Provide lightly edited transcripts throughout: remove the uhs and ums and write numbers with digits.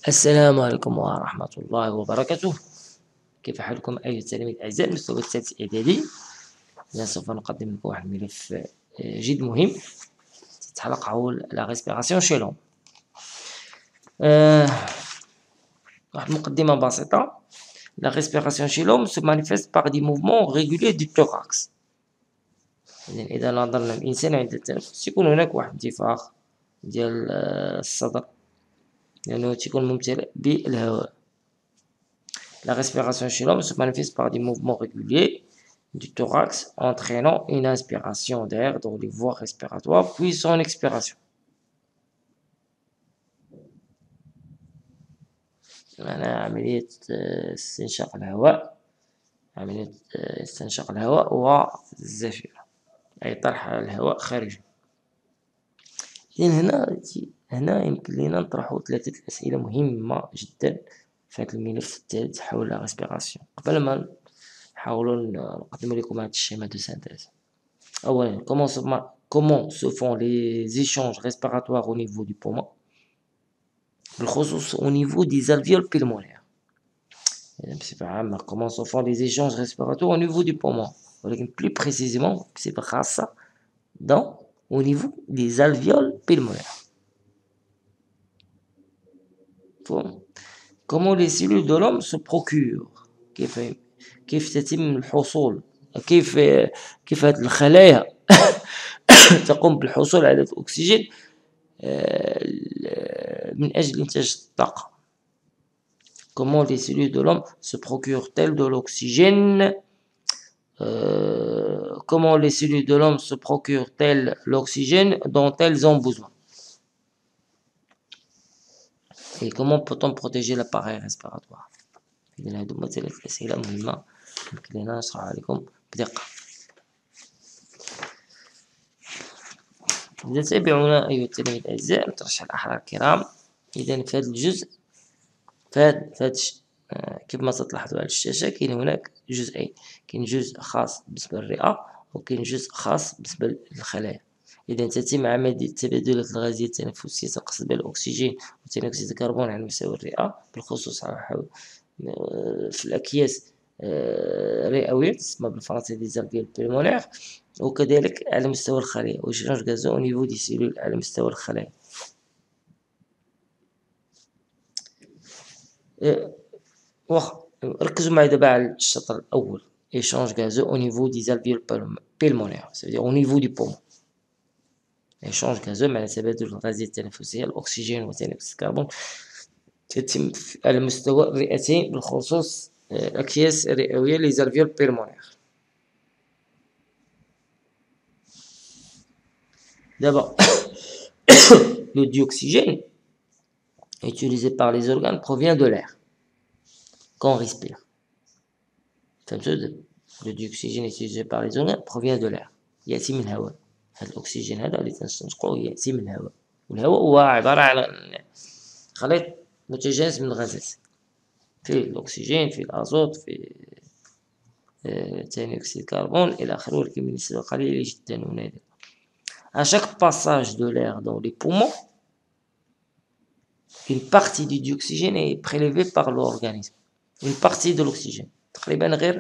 السلام عليكم ورحمة الله وبركاته. كيف حالكم أيها التلاميذ الأعزاء المستوى السادس إعدادي؟ اليوم سوف نقدم لكم واحد الملف جد مهم تتعلق حول لا respiration chez l'homme. واحد المقدمة بسيطة. La respiration chez l'homme se manifeste par des mouvements réguliers du thorax. إذا نظرنا الإنسان عند التنفس يكون هناك واحد انتفاخ ديال الصدر لأنه تيكون ممتلئ بالهواء. La respiration chez l'homme se manifeste par des mouvements réguliers du thorax entraînant une inspiration d'air dans les voies respiratoires puis son expiration. معناها عملية استنشاق الهواء، عملية استنشاق الهواء والزفير أي طرح الهواء خارجا. إذن هنا يمكن لنا نطرح ثلاثة أسئلة مهمة جدا في هذا الملف الثالث حول la respiration قبل ما نحاولوا نقدم لكم هذا الشيما دو سانتيز. أولا comment se font les échanges respiratoires au niveau du poumon بالخصوص au niveau des alvéoles pulmonaires. بصفة عامة comment se font les échanges respiratoires au niveau du poumon ولكن plus précisément بصفة خاصة au niveau des alvéoles pulmonaires. Comment les cellules de l'homme se procurent كيف تتم الحصول كيف هذه الخلايا تقوم بالحصول على الأكسجين من أجل إنتاج الطاقة. Comment les cellules de l'homme se procurent-elles de l'oxygène comment les cellules de l'homme se procurent-elles l'oxygène dont elles ont besoin et comment peut-on protéger l'appareil respiratoire. إذن هذوما ثلاث أسئلة مهمة يمكن لنا نشرحها لكم بدقة. إذا تابعونا أيها التلاميذ الأعزاء نترشح الأحرار الكرام. إذا في هذا الجزء كيف ما تلاحظوا على الشاشة كاين هناك جزئين، كاين جزء خاص بالنسبة للرئة وكاين جزء خاص بالنسبة للخلايا. إذا تتم عملية التبادلات الغازية التنفسية تقصد بها الأكسجين وثاني أكسيد الكربون على مستوى الرئة بالخصوص في الأكياس الرئوية تسمى بالفرنسية دي alvéoles pulmonaires وكذلك على مستوى الخلايا وإشراج غازو au niveau des cellules على مستوى الخلايا. ركزوا معي دابا على الشطر الأول échange gazeux au niveau des alvéoles pulmonaires c'est-à-dire au niveau du poumon. échange gazeux معنى تبادل الغازية التنفسية الأكسجين وثاني أكسيد الكربون تتم على مستوى الرئتين بالخصوص الأكياس الرئوية les alvéoles pulmonaires. D'abord, le dioxygène utilisé par les organes provient de l'air qu'on respire. Le dioxygène utilisé par les organes provient de l'air يأتي من الهواء. هذا الأكسجين هذا اللي تنستنشقوه يأتي من الهواء والهواء هو عبارة عن خليط متجانس من الغازات فيه الأكسجين فيه الأزوت فيه ثاني أكسيد الكربون إلى آخره ولكن بنسبة قليلة جدا ونادرة. À chaque passage de l'air dans les poumons, une partie du dioxygène est prélevée par l'organisme. Une partie de l'oxygène. تقريبا غير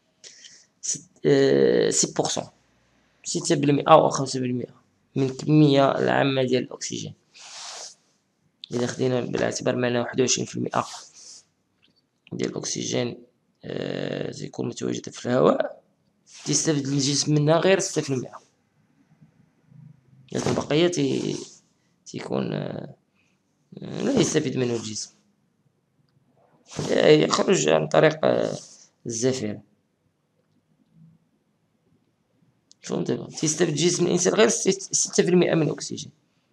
6% 6% أو 5% من الكمية العامة ديال الأكسجين. إذا خدينا بالاعتبار معنا 21% ديال الأكسجين تيكون متواجد في الهواء تستفيد الجسم منها غير 6%. لكن البقية تيكون لا يستفيد منه الجسم يخرج عن طريق الزفير. فهمت؟ تيستفيد جسم الإنسان غير 6% من الأكسجين.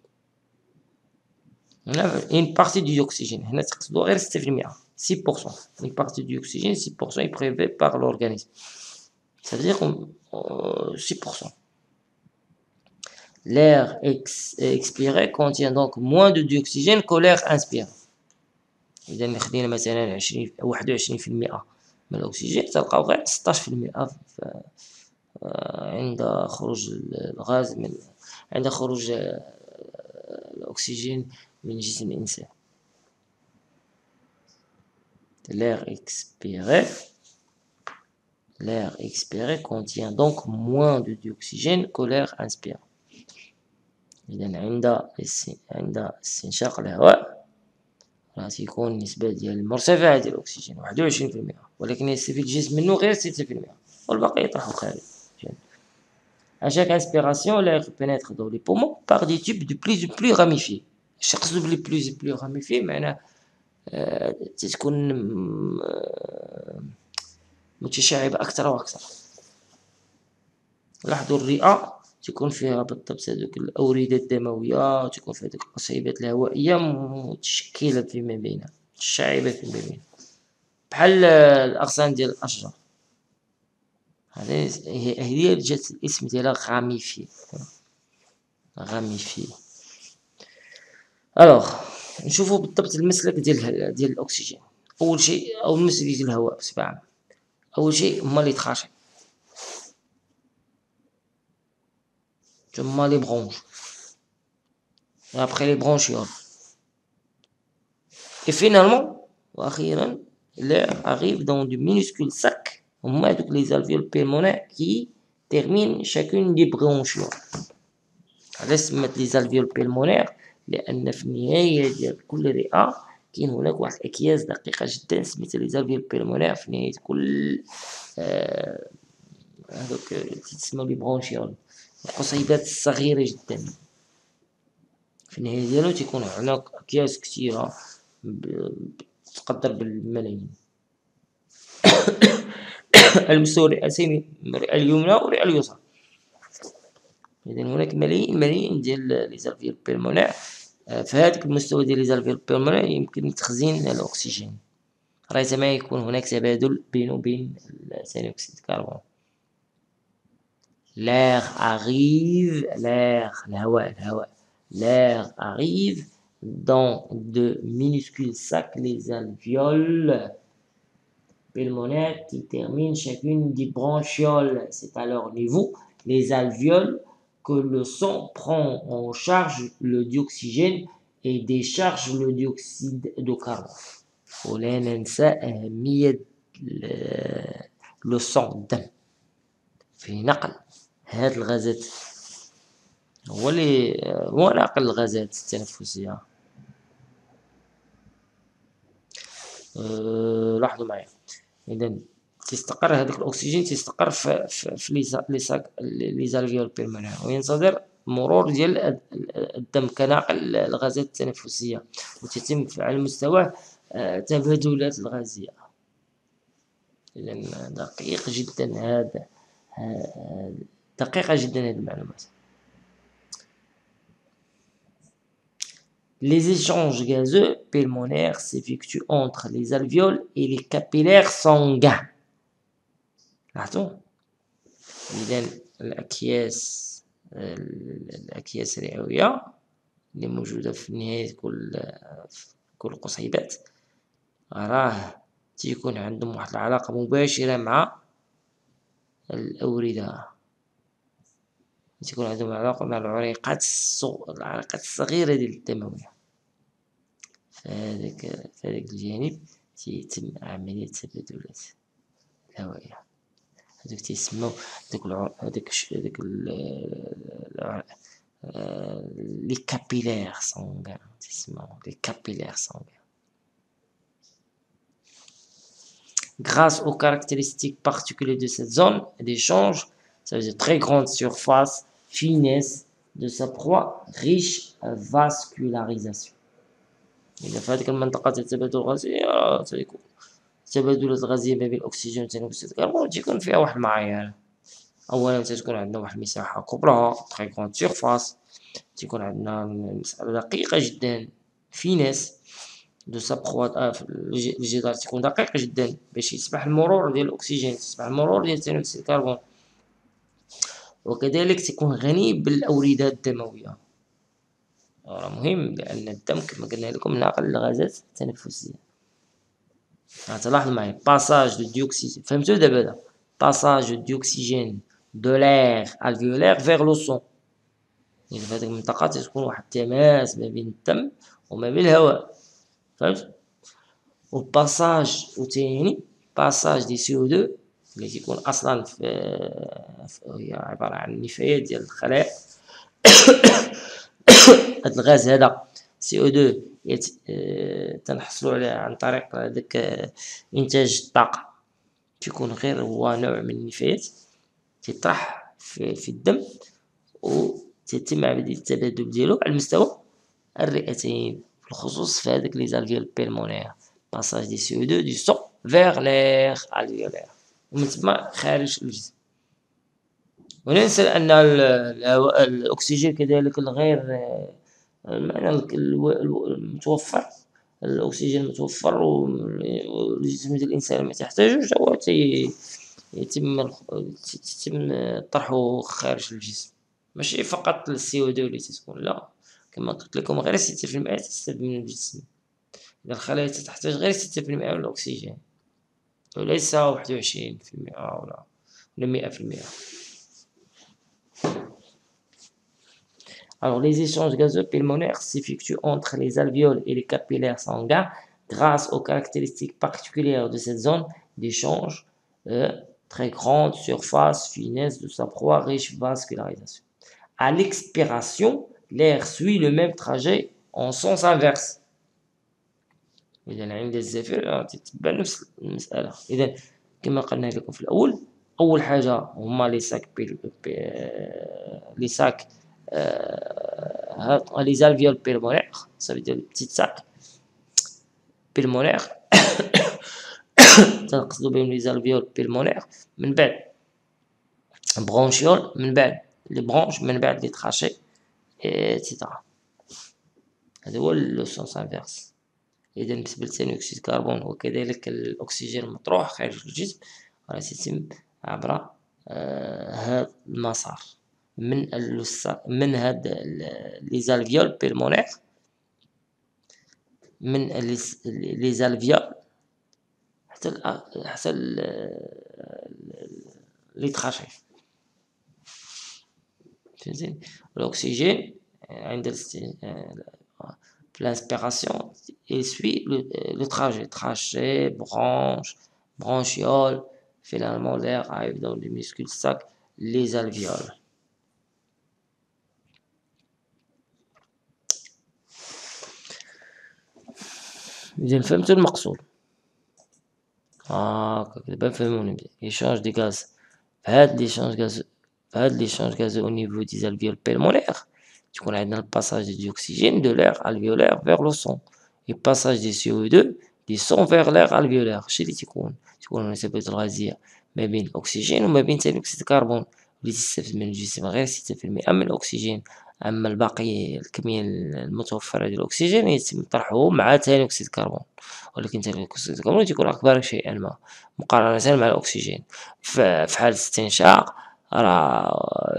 هنا une partie du oxygène هنا تقصدو غير 6%. 6%. Une partie du oxygène 6% est prélevée par l'organisme. Ça veut dire 6%. L'air expiré contient donc moins de dioxygène que l'air inspiré. إذا خدينا مثلا 21% من الأكسجين تلقاو غير 16% عند خروج الغاز عند خروج الأكسجين من جسم الإنسان. L'air expiré contient donc moins de dioxygène que l'air inspiré. إذا عند استنشاق الهواء راه تيكون النسبة ديال المرتفعة ديال الأكسجين 21%، ولكن يستفيد الجسم منه غير 6%، والباقي يطرح خارج. À chaque inspiration, l'air pénètre dans les poumons par des tubes de plus en plus ramifiés. شخص de plus en plus ramifiés معناه تتكون متشعبة أكثر وأكثر. لاحظوا الرئة تكون فيها بالضبط هذوك الأوردة الدموية، تكون فيها هذوك القصيبات الهوائية متشكلة فيما بينها، متشعبة فيما بينها، بحال الأغصان ديال الأشجار. هذه جات الاسم ديالها غاميفي. الوغ نشوفوا بالضبط المسلك ديال الأكسجين. أول شيء أو المسلك ديال الهواء بصفة عامة. أول شيء هما لي تخاشي، ثم les bronches, et après les bronchioles. Et finalement, وأخيرا, l'air arrive dans de minuscules sacs, هما هادوك les alvéoles pulmonaires qui terminent chacune des bronchioles. علاش سميت les alvéoles pulmonaires؟ لأن في النهاية ديال كل رئة كاين هناك واحد الأكياس دقيقة جدا سميتها les alvéoles pulmonaires في نهاية كل هادوك تسمى لي برونشيول، القصيبات الصغيرة جدا. في النهاية ديالو تيكون هناك أكياس كثيرة تقدر بالملايين. المستوى الرئتين الرئة اليمنى والرئة اليسرى. إذا هناك ملايين ديال لي زالفيول بيلمونير. في هذاك المستوى ديال لي زالفيول بيلمونير يمكن تخزين الأكسجين، ريثما يكون هناك تبادل بينه وبين ثاني أكسيد الكربون. L'air arrive dans de minuscules sacs, les alvéoles pulmonaires qui terminent chacune des bronchioles. C'est à leur niveau, les alvéoles, que le sang prend en charge le dioxygène et décharge le dioxyde de carbone. ولا ننسى أهمية le sang الدم في نقل هاد الغازات، هو ناقل الغازات التنفسية. لاحظوا معايا، إذا تستقر هذاك الأكسجين تستقر في لي زالفيول بيرمونير، وينتظر مرور ديال الدم كناقل الغازات التنفسية، وتتم على المستوى تبادلات الغازية. إذا دقيقة جدا هذه المعلومات. Les échanges gazeux pulmonaires s'effectuent entre les alvéoles et les capillaires sanguins. لاحظوا؟ إذا الأكياس الرئوية اللي موجودة في نهاية كل قصيبات راه تيكون عندهم واحد العلاقة مباشرة مع الأوردة، تكون عندهم علاقة مع العريقات الصغيرة ديال الدموية. في هذاك الجانب تيتم عملية تبادلات الهوائية. هذوك تيسموا هذاك les capillaires sanguins، تيسموا les capillaires sanguins. Grâce aux caractéristiques particulières de cette zone d'échange, ça veut dire très grande surface, finesse de sa proie, riche vascularisation. إذا في هذه المنطقة التبادل الغازي تيكون التبادلات الغازية ما بين الأكسجين وثاني أكسيد الكربون تيكون فيها واحد المعايير. أولا تكون عندنا واحد المساحة كبرى très grande surface، تيكون عندنا مسألة دقيقة جدا فينيس دو سا بخوا، الجدار تكون دقيق جدا باش يسمح المرور ديال الأكسجين، يسمح المرور ديال ثاني أكسيد الكربون، وكذلك تكون غني بالأوردة الدموية. مهم لأن الدم كما قلنا لكم ناقل للغازات التنفسية. تلاحظوا معايا باساج دو ديوكسيد، فهمتوا دابا؟ باساج دو ديوكسيجين دو لير الفيولير فيغ لو سون. يعني في هذه المنطقة تكون واحد التماس ما بين الدم وما بين الهواء، فهمت؟ وباساج وتاني باساج دي CO2 اللي تيكون اصلا هي عبارة عن نفايات ديال الخلايا. هاد الغاز هذا CO2 تنحصلو عليه عن طريق هداك انتاج الطاقة، تيكون غير هو نوع من النفايات تيطرح في الدم، وتتم عملية التبادل ديالو على مستوى الرئتين، بالخصوص في هذاك لي زالفيول بيلمونير. باساج دي CO2 دو سون فيغ لير الفيولير، ومن تما خارج الجسم. ولا ننسى أن الهواء الأكسجين كذلك الغير المعنى المتوفر، الأكسجين المتوفر والجسم ديال الإنسان ما تحتاجوش هو يتم طرحه خارج الجسم، ماشي فقط CO2 اللي تتكون، لا كما قلت لكم غير 6% تستفيد من الجسم. الخلايا تحتاج غير 6% من الأكسجين، وليس 21% ولا 100%. Alors, les échanges gazeux pulmonaires s'effectuent entre les alvéoles et les capillaires sanguins grâce aux caractéristiques particulières de cette zone d'échange, très grande surface, finesse de sa proie, riche vascularisation. À l'expiration, l'air suit le même trajet en sens inverse. إذا عند الزفير تتبع نفس المسألة. إذا كما قلنا لكم في الأول، أول حاجة هما لي ساك les alvéoles pulmonaires, ça veut dire les petites sacs pulmonaires. تنقصدو بهم les alvéoles pulmonaires، من بعد برونشيول، من بعد لي برونش، من بعد لي تراشي ايتترا. هذا هو لو سونس انفيرس. إذا بالنسبة لثاني أكسيد الكربون وكذلك الأكسجين المطروح خارج الجسم راه تتم عبر هذا المسار من هاد لي زالفيول بيلمونير، من لي زالفيول حتى لي تراشي. فهمتيني؟ الأكسجين عند l'inspiration il suit le trajet, bronchiole, finalement l'air arrive dans les muscles sacs, les alvéoles. إذا فهمت المقصود دابا فهموني مزيان. échange des gaz، فهاد l'échange gazeux au niveau des alvéoles pulmonaires تكون عندنا الباساج ديال الأكسجين de l'air alvéolaire vers le sang، et passage du CO2 du sang vers l'air alvéolaire. هادشي اللي تيكون النسبات الغازية ما بين الأكسجين وما بين ثاني أكسيد الكربون، اللي تستفيد من الجسم غير 6% من الأكسجين. أما الباقي الكمية المتوفرة ديال الأكسجين يتم طرحه مع ثاني أكسيد الكربون، ولكن ثاني أكسيد الكربون تيكون أكبر شيئا ما مقارنة مع الأكسجين. في حالة الاستنشاق راه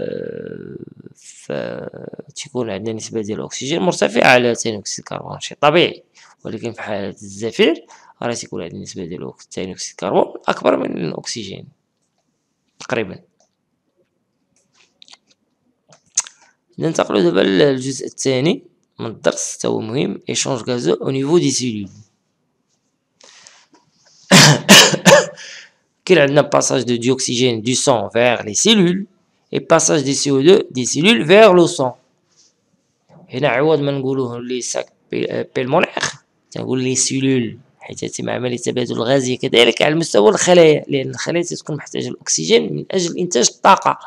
تيكون عندنا نسبة ديال الأكسجين مرتفعة على ثاني أكسيد الكربون، شيء طبيعي. ولكن في حالة الزفير راه تيكون عندنا النسبة ديال ثاني أكسيد الكربون أكبر من الأكسجين تقريبا. ننتقلوا دابا للجزء الثاني من الدرس، حتى هو مهم، échange gazeux au niveau des cellules. كاين عندنا passage de dioxygène du sang vers les cellules et passage des CO2 des cellules vers le sang. هنا عوض ما نقولوه لي ساك بيلمونير تنقول لي سيلول، حيث يتم عملية تبادل الغازية كذلك على مستوى الخلايا، لأن الخلايا تكون محتاجة الأكسجين من أجل إنتاج الطاقة.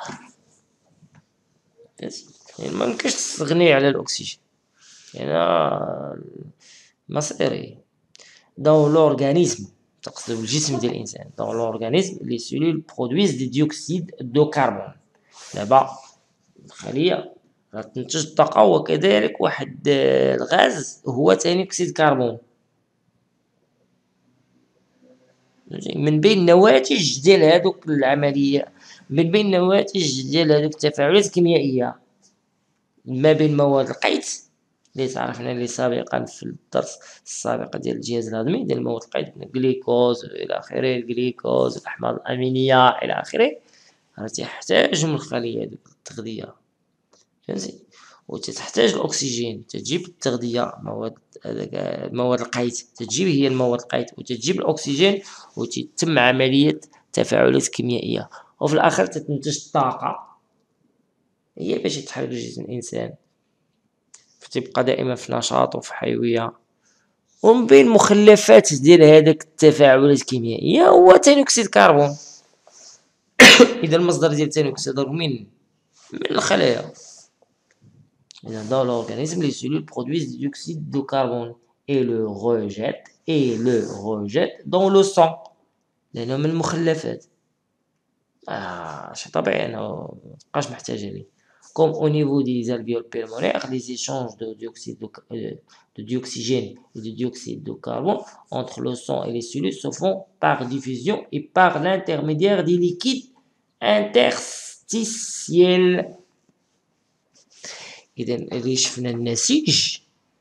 يعني ما يمكنش تستغني على الأكسجين، يعني مصيري. dans l'organisme تقصد بالجسم ديال الإنسان، dans l'organisme les cellules produisent des dioxydes de carbone. دابا الخلية تنتج الطاقة وكذلك واحد الغاز هو ثاني أكسيد الكربون، من بين النواتج ديال هذوك العملية، من بين النواتج ديال هذوك التفاعلات الكيميائية ما بين مواد القيد اللي تعرفنا اللي سابقا في الدرس السابق ديال الجهاز الهضمي، ديال مواد القيد الجليكوز الى اخره، الجليكوز، الاحماض الامينيه الى اخره، راه تيحتاج من الخليه هذوك التغذيه. فهمتي؟ وتحتاج الأكسجين، تجيب التغذية مواد القيت، تجيب هي المواد القيت وتجيب الأكسجين وتتم عملية تفاعلات كيميائية، وفي الآخر تتنتج الطاقة هي باش يتحرك جسم الإنسان، فتبقى دائما في نشاط وفي حيوية. ومن بين مخلفات ديال هذاك التفاعلات الكيميائية هو ثاني أكسيد الكربون. إذا المصدر ديال ثاني أكسيد من الخلايا. Dans l'organisme, les cellules produisent du dioxyde de carbone et le rejettent dans le sang لأنه من المخلفات. شي طبيعي أنه متبقاش محتاجة ليه. Comme au niveau des alvéoles pulmonaires, les échanges de dioxygène et de dioxyde de carbone entre le sang et les cellules se font par diffusion et par l'intermédiaire des liquides interstitiels. إذا اللي شفنا النسيج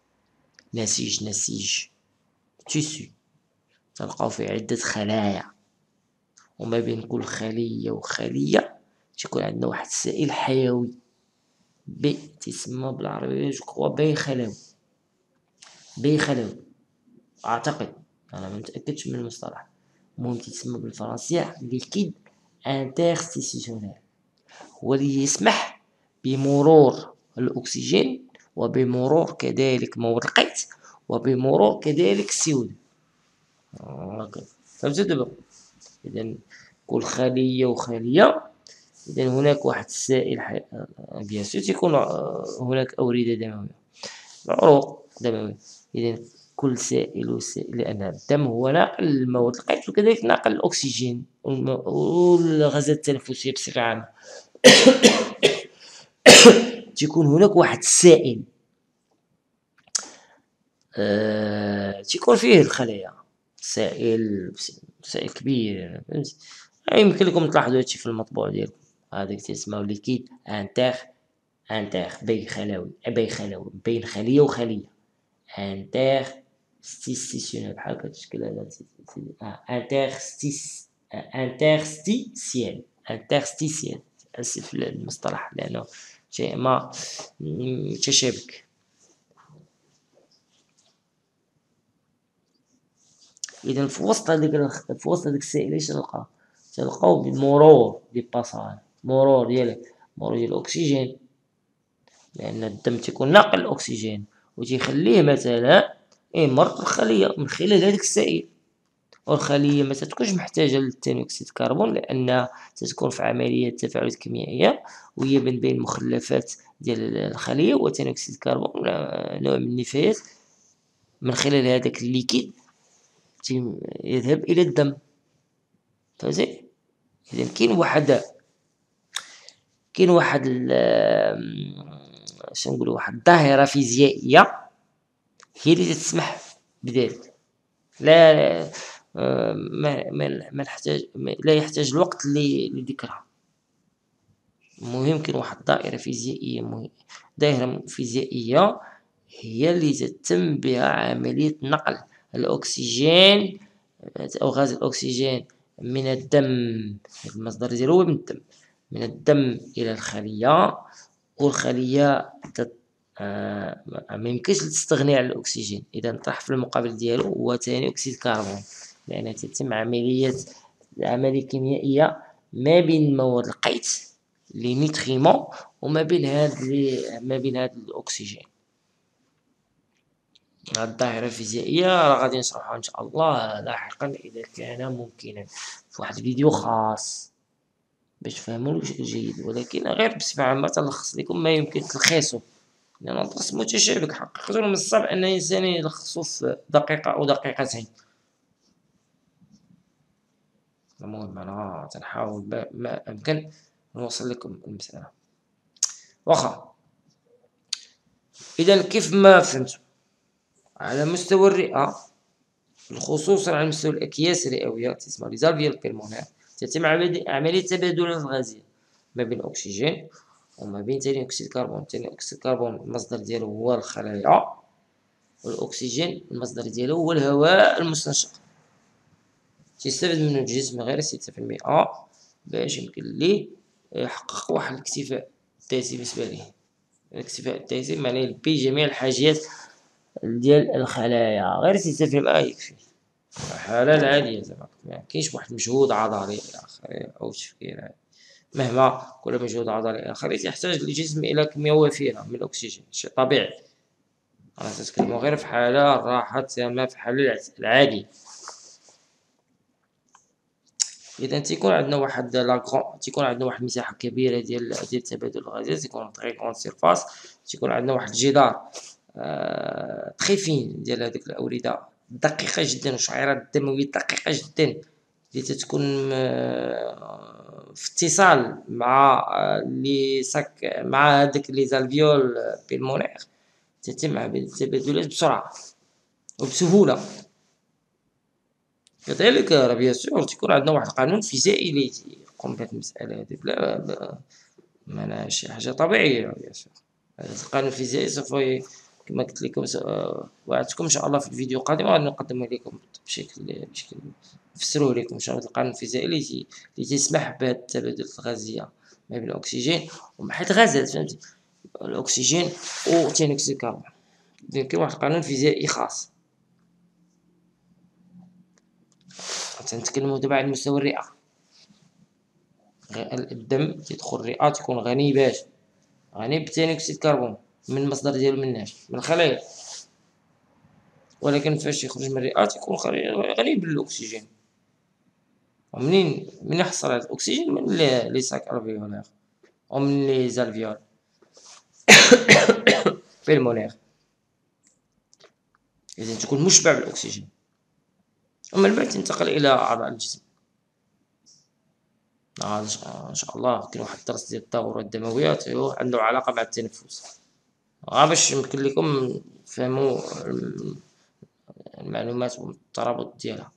تيسو تلقاو فيه عدة خلايا، وما بين كل خلية وخلية تيكون عندنا واحد السائل حيوي تسمى بالعربية بي خلوي أعتقد، أنا متأكدش من المصطلح، المهم تسمى بالفرنسية ليكيد انترستيسيونيل، هو اللي يسمح بمرور الأكسجين وبمرور كذلك مواد القيت وبمرور كذلك CO2. فهمتوا دابا؟ إذا كل خلية وخلية إذا هناك واحد السائل بيان سور تيكون هناك أوردة دموية، العروق دموية. إذا كل سائل وسائل، لأن الدم هو ناقل المواد القيت وكذلك ناقل الأكسجين والغازات التنفسية بصفة عامة. تيكون هناك واحد السائل تيكون فيه الخلايا، سائل كبير، فهمتي؟ يمكن لكم تلاحظوا هادشي في المطبوع ديالكم، هذاك تيسمى ليكيد بين خلية وخلية انترستيسيونيل، بحال كتشكل هذا انترستيسيال. اسف المصطلح لانه شيء ما متشابك. اذا في وسط هذاك السائل ايش تلقاو بمرور مرور ديال الاكسجين، لان الدم تيكون ناقل الاكسجين وتيخليه مثلا يمر الخليه من خلال هذاك السائل، والخليه ما تكونش محتاجه لثاني اكسيد الكربون لانها تكون في عمليه تفاعلات كيميائيه، وهي من بين المخلفات ديال الخليه وثاني اكسيد الكربون نوع من النفايات من خلال هذاك الليكيد يذهب الى الدم. فهمتي؟ اذا كاين واحد شنو نقولوا واحد الظاهره فيزيائيه هي اللي تسمح بذلك. لا ما نحتاج لا يحتاج الوقت لذكرها. المهم كاين واحد دائرة فيزيائية هي اللي تتم بها عملية نقل الأكسجين أو غاز الأكسجين من الدم، المصدر ديالو هو من الدم، من الدم إلى الخلية، والخلية ما يمكنش تستغني عن الأكسجين، إذا طرح في المقابل ديالو هو ثاني أكسيد الكربون، لأن تتم عملية كيميائية ما بين مواد القيت لي نيتريمون وما بين هاد الأكسجين. هاد الظاهرة الفيزيائية راه غادي نشرحوها إن شاء الله لاحقا إذا كان ممكنا في واحد الفيديو خاص باش تفهموني بشكل جيد، ولكن غير بصفة عامة تلخص لكم ما يمكن تلخيصه، لأن الدرس متشابك حقيقة من الصعب أن الإنسان يلخصه في دقيقة أو دقيقتين. المهم أنا تنحاول ما أمكن نوصل لكم المسألة واخا. إذا كيف ما فهمتوا على مستوى الرئة خصوصا على مستوى الأكياس الرئوية تسمى les alvéoles pulmonaires تتم عملية تبادل الغازية ما بين الأكسجين وما بين ثاني أكسيد الكربون. ثاني أكسيد الكربون المصدر ديالو هو الخلايا، والأكسجين المصدر ديالو هو الهواء المستنشق، تيستافد منه الجسم غير 6% باش يمكن ليه يحقق واحد الاكتفاء الذاتي بالنسبة ليه. الاكتفاء الذاتي معناه يلبي جميع الحاجيات ديال الخلايا، غير 6% يكفي. الحالة العادية زعما مكاينش واحد المجهود عضلي إلى آخره أو تفكير، مهما كل مجهود عضلي آخر يحتاج الجسم إلى كمية وفيرة من الأكسجين، شيء طبيعي. أنا تتكلم غير في حالة الراحة التامة في الحالة العادية. إذا تيكون عندنا واحد تيكون عندنا واحد المساحة كبيرة ديال تبادل الغازات، تيكون تري كغون سيرفاس، تيكون عندنا واحد الجدار تخي فين ديال هادوك الأوردة دقيقة جدا والشعيرات الدموية دقيقة جدا اللي تتكون في اتصال مع لي ساك مع هادوك لي زالفيول بيلمونيغ، تتم عملية التبادلات بسرعة وبسهولة. كذلك راه بيان سور تيكون عندنا واحد القانون فيزيائي اللي تيقوم بهاد المسألة هادي بلا معناها شي حاجة طبيعية بيان سور. هذا القانون الفيزيائي سوف كما قلت لكم وعدتكم إن شاء الله في الفيديو القادم غادي نقدمه لكم بشكل نفسروه لكم إن شاء الله. القانون الفيزيائي اللي تيسمح بهاد التبادلات الغازية ما بين الأكسجين وحيت الغازات فهمتي الأكسجين وثاني أكسيد الكربون، إذن كاين واحد القانون فيزيائي خاص. تنتكلمو دابا على مستوى الرئة، الدم تيدخل الرئة تيكون غني بثاني أكسيد الكربون من المصدر ديالو مناش من الخلايا، ولكن فاش يخرج من الرئة تيكون غني بالأكسجين. ومنين يحصل هاد الأكسجين من لي ساك ألفيولار ومن لي زالفيول بيلمونيغ، إذن تكون مشبع بالأكسجين، ومن بعد تنتقل إلى أعضاء الجسم. إن شاء الله كاين واحد الدرس ديال الدورة الدموية عنده علاقة مع التنفس، باش يمكن لكم تفهموا المعلومات والترابط ديالها.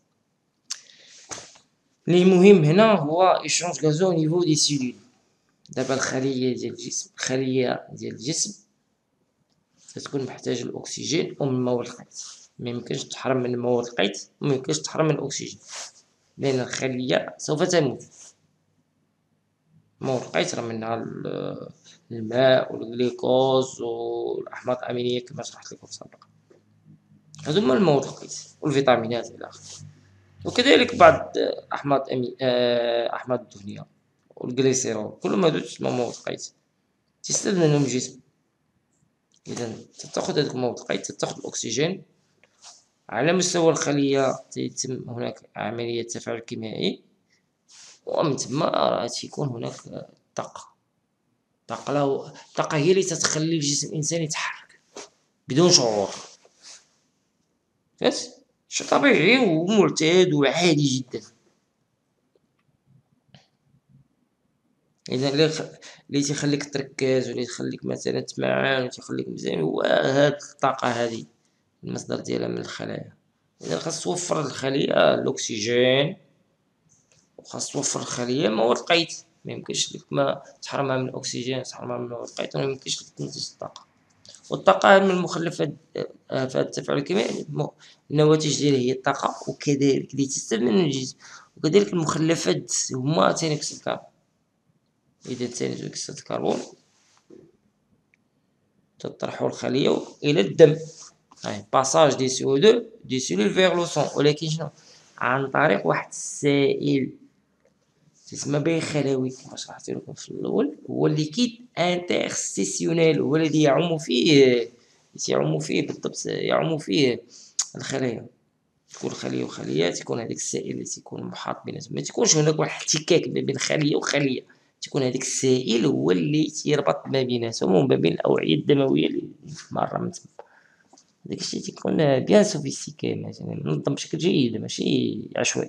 اللي مهم هنا هو إيشونج غازو أو نيفو دي سيلول. دابا الخلية ديال الجسم تتكون محتاجة الأكسجين ومن مواد القيت، ميمكنش تحرم من مواد القيت وميمكنش تحرم من الأكسجين، لأن الخلية سوف تموت. مواد القيت راه منها الماء والغليكوز والأحماض الأمينية كما شرحت لكم سابقا، هادو هما المواد القيت والفيتامينات إلى آخره، وكذلك بعض أحماض الدهنية والجليسيرول كلهم هادو تسمى مواد القيت تستفاد منهم الجسم. إذا تاخد هادوك المواد القيت تاخد الأكسجين على مستوى الخلية، تيتم هناك عملية تفاعل كيميائي ومن ثم راه تيكون هناك طاقة. الطاقة هي اللي تتخلي الجسم الإنساني يتحرك بدون شعور، فهمت؟ شيء طبيعي ومعتاد وعادي جدا. إذا اللي تيخليك تركز واللي تخليك مثلا تمعن وتخليك مزيان هو هاد الطاقة هادي المصدر ديالها من الخلايا. إذا خاص توفر الخلية الأكسجين وخاص توفر الخلية مواد القيت، ميمكنش ليك ما تحرمها من الأكسجين تحرمها من مواد القيت وميمكنش ليك تنتج الطاقة. والطاقة من المخلفات في هاد التفاعل الكيميائي النواتج ديالها هي الطاقة وكذلك اللي تستفاد منه الجسم، وكذلك المخلفات هما ثاني أكسيد الكربون. إذا ثاني أكسيد الكربون تطرحه الخلية إلى الدم، باساج دي CO2 دي سيلول فيغ لو سون، ولكن شنو عن طريق واحد السائل تسمى به خلوي كما شرحت لكم في الأول، هو الليكيد انترستيسيونيل، هو الذي يعم فيه بالضبط يعم فيه الخلايا. تكون خلية وخلية تيكون هذاك السائل اللي تيكون محاط بيناتهم، ما تيكونش هناك واحد الاحتكاك ما بين خلية وخلية، تيكون هذاك السائل هو اللي تيربط ما بيناتهم وما بين الأوعية الدموية اللي مرة من تما. داك الشيء تيكون بيان سوفيستيكي مثلا منظم بشكل جيد ماشي عشوائي.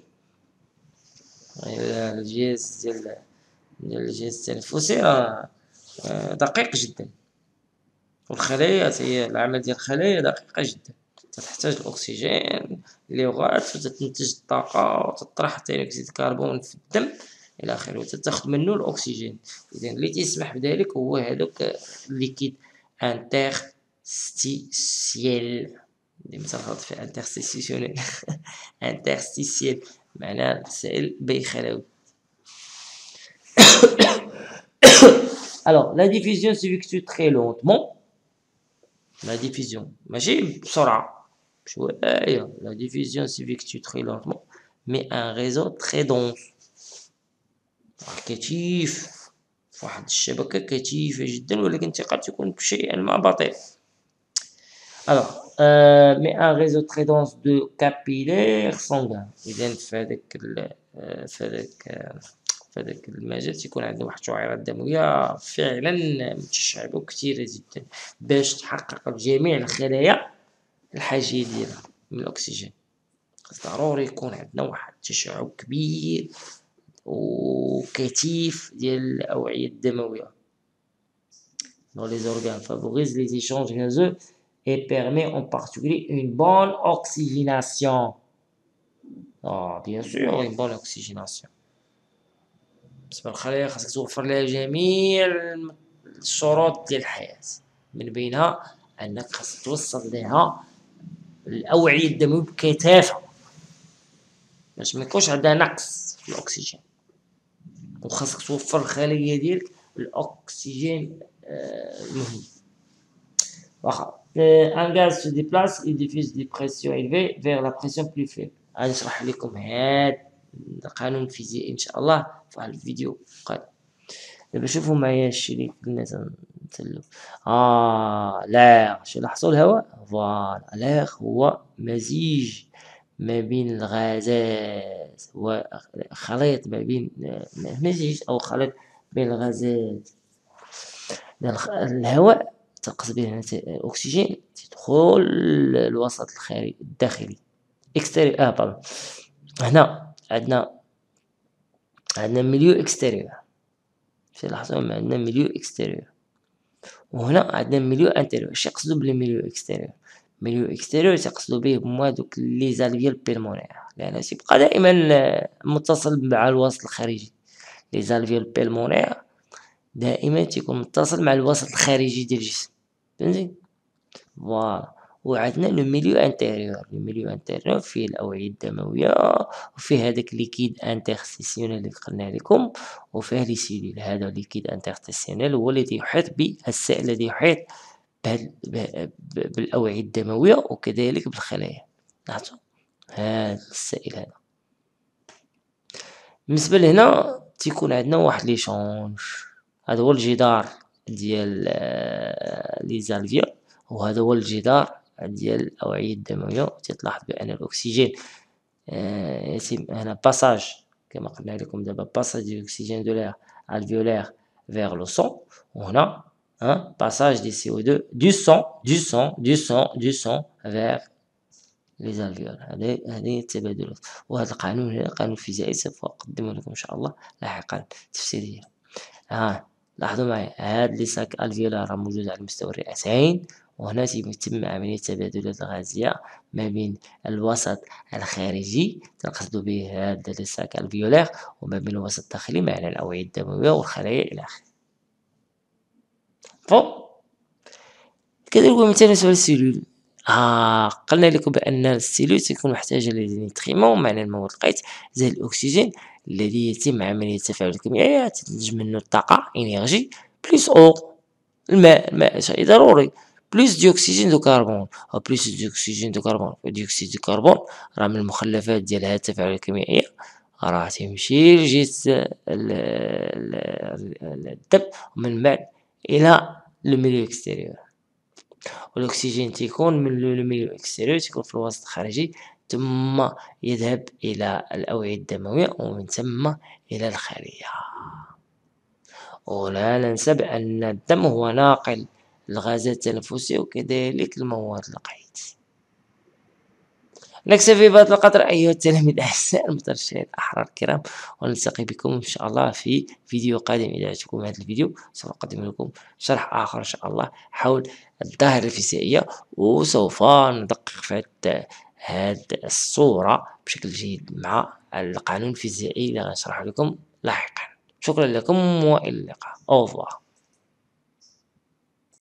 الجهاز ديال الجهاز التنفسي راه دقيق جدا، والخلايا هي العمل ديال الخلايا دقيقة جدا، تحتاج الأكسجين للغات وتنتج الطاقة وتطرح ثاني أكسيد الكربون في الدم إلى آخره وتتاخد منه الأكسجين. إذا اللي تيسمح بذلك هو هذاك الليكيد انترستيسيال اللي متلخبط في انترستيسيونيل انترستيسيال معناه سائل بيخلوي. Alors, la diffusion s'effectue très lentement. La diffusion ماشي بسرعة بشوية. La diffusion s'effectue très lentement mais un réseau très dense. كثيف واحد الشبكة كثيفة جدا ولكن قد تكون بشيئا ما بطيء. Alors mais un réseau très dense de capillaires sanguins. إذا في هذاك المجال تيكون عندنا واحد الشعيرات دموية فعلا متشعبة وكثيرة جدا باش تحقق لجميع الخلايا الحاجية ديالها من الأكسجين. ضروري يكون عندنا واحد التشعب كبير وكثيف ديال الأوعية الدموية. Dans les organes favorise les échanges gazeux et permet en particulier une bonne oxygénation. Bien sûr, une bonne oxygénation. بالنسبة للخلايا خاصك توفر لها جميع الشروط ديال الحياة، من بينها أنك خاصك توصل لها الأوعية الدموية بكثافة باش ميكونش عندها نقص في الأكسجين، وخاصك توفر الخلايا ديالك الأكسجين المهم. واخا un gaz se déplace et diffuse des pressions élevées vers la pression plus faible. غنشرح لكم هاد القانون الفيزيائي إن شاء الله في واحد الفيديو قادم. دابا شوفوا معايا الشي اللي كنا تنتسلو. لاغ، شو لاحظتوا الهواء؟ فوالا، لاغ هو مزيج ما بين الغازات، هو خليط ما بين مزيج أو خليط بين الغازات. الهواء تنقصد به الأكسجين تدخل الوسط الداخلي اكستيريور. هنا عندنا ميليو اكستيريور، في لحظة عندنا ميليو اكستيريور، وهنا عندنا ميليو انتيريور. اش يقصدوا بالميليو اكستيريور؟ ميليو اكستيريور تقصدوا به هما دوك لي زالفيول بيلمونير، لأنه تيبقى دائما متصل مع الوسط الخارجي. لي زالفيول بيلمونير دائما تيكون متصل مع الوسط الخارجي ديال الجسم، فهمتي؟ فوالا. وعندنا لو ميليو انتيريور فيه الأوعية الدموية وفيه هذاك ليكيد انترستيسيونيل اللي قلنا لكم، وفيه لي سيلول. هذا ليكيد انترستيسيونيل هو الذي يحيط بالسائل الذي يحيط بالأوعية الدموية وكذلك بالخلايا. لاحظتوا هذا السائل هذا. بالنسبة لهنا تيكون عندنا واحد ليشونج، هذا هو الجدار ديال لي زالفيول، وهذا هو الجدار ديال الأوعية الدموية. تلاحظ بأن الأكسجين يتم هنا باساج كما قلنا لكم دابا، باساج ديال الأكسجين دو لير الفيولير فيغ لو سون، وهنا باساج دي CO2 du sang vers les alvéoles. هذه التبادلات، وهذا القانون هنا قانون فيزيائي سوف أقدمه لكم إن شاء الله لاحقا تفسيريا. لاحظوا معي هاد لي ساك الفيولار راه موجود على مستوى الرئتين، وهنا يتم عملية التبادلات الغازية ما بين الوسط الخارجي تنقصد به هاد لي ساك الفيولار وما بين الوسط الداخلي معنى الأوعية الدموية والخلايا إلى آخره. كذلك مثال بالنسبة للسيلول. قلنا لكم بأن السيلول تكون محتاجة للنيتريمون معنى المواد القيت زائد الأكسجين الذي يتم عملية التفاعل الكيميائي تنتج منه الطاقة إنرجي بلس أو الماء شيء ضروري بلس ديوكسيجين دو كربون أو بلس ديوكسيجين دو كربون. ديوكسيد دو كربون راه من المخلفات ديال هاد التفاعل الكيميائية، راه تيمشي لجهة الدم ومن بعد إلى الميليو اكستيريور، والأكسجين تيكون من الميليو اكستيريور تيكون في الوسط الخارجي ثم يذهب إلى الأوعية الدموية ومن ثم إلى الخلية. ولا ننسى بأن الدم هو ناقل الغازات التنفسية وكذلك المواد القيت. نكتفي بهذا القدر أيها التلاميذ الأعزاء المترشحين الأحرار الكرام، ونلتقي بكم إن شاء الله في فيديو قادم. إذا عجبكم هذا الفيديو سوف أقدم لكم شرح آخر إن شاء الله حول الظاهرة الفيزيائية، وسوف ندقق في هذه الصورة بشكل جيد مع القانون الفيزيائي اللي غنشرح لكم لاحقا. شكرا لكم وإلى اللقاء. أوفوار.